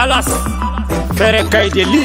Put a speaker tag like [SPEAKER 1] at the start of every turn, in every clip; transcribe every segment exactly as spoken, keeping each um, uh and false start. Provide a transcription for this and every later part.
[SPEAKER 1] Alas, faire caille de lit.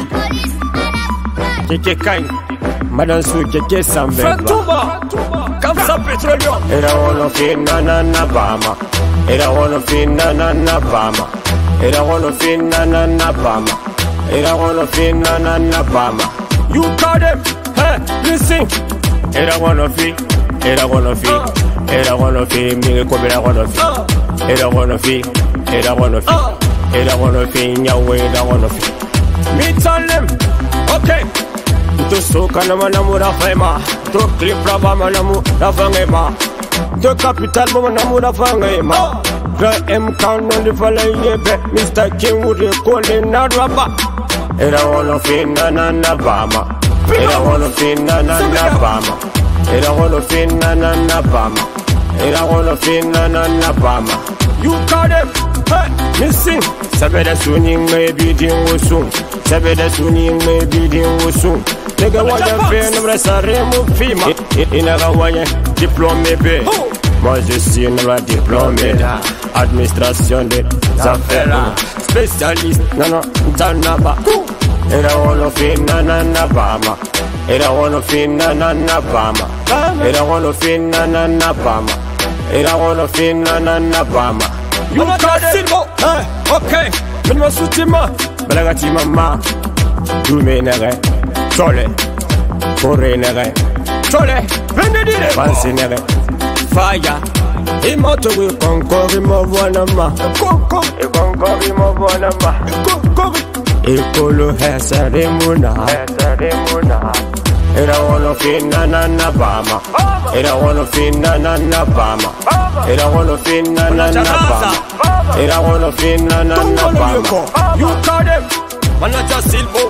[SPEAKER 1] Keke caille. Madame Sou, keke sambe.
[SPEAKER 2] Fatouba, comme ça pétrolium.
[SPEAKER 1] Era wono finna na na bama. Era wono finna na na bama. Era wono finna na na bama. Era wono finna na na bama.
[SPEAKER 2] You call them, hey, listen.
[SPEAKER 1] Era wono fi, era wono fi, era wono fi, mi ko era wono fi. Era wono fi, era wono fi, era wono fi, nyawe era wono fi.
[SPEAKER 2] Me tell them, okay.
[SPEAKER 1] To soka na manamu na fema, to clip raba manamu na fangema, to capital mo manamu na fangema. Gra M count on the fallen yebe, Mister King would call in na raba. Era wono finna na na bama. Era wono finna na na bama. Era wono finna na na bama. Era wono finna na na bama.
[SPEAKER 2] You call them, hey, missing.
[SPEAKER 1] Sabeda suni maybe din wusun. Sabeda suni maybe din wusun. Nigga wanya fe numra sare mu fima. Inaga wanya diplômé B. Moi je suis numra diplômé da administration des affaires. Spécialiste nana tanaba. Era wono finna na na bama. Era wono finna na na bama. Era wono finna na na bama. Era wono finna na na bama.
[SPEAKER 2] You call Silvo, hey, okay. Men ma sutima,
[SPEAKER 1] balagati mama. Dume nere, chole, kore nere,
[SPEAKER 2] chole, venez
[SPEAKER 1] fancy nere, fire. Imoto we konkori mo wanama,
[SPEAKER 2] Conco,
[SPEAKER 1] e konkori mo wanama,
[SPEAKER 2] Conco,
[SPEAKER 1] e kolo hesare muna, hesare muna. Era wono finna na na bama. Era wono finna na na bama. Era wono finna na na bama. Era wono finna na na bama.
[SPEAKER 2] You call them, Manager Silvo,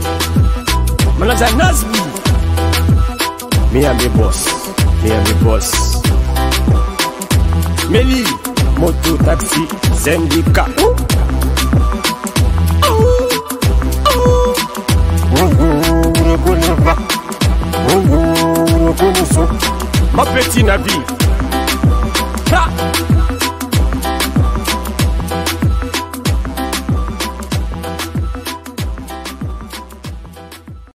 [SPEAKER 2] Manager Nasby.
[SPEAKER 1] Me and me boss, me and me boss.
[SPEAKER 2] Meli,
[SPEAKER 1] Moto taxi, syndicat.
[SPEAKER 2] Ma petite Nabi.